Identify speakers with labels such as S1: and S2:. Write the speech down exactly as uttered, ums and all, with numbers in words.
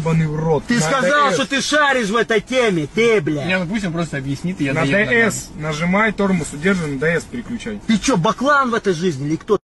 S1: ебаный в рот.
S2: Ты
S1: на
S2: сказал,
S1: ДС.
S2: что ты шаришь в этой теме, ты, бля.
S3: Не, ну пусть он просто объяснит, и я
S1: На
S3: доеду
S1: ДС нажимай, тормоз удерживай, на ДС переключай.
S2: Ты что, баклан в этой жизни или кто?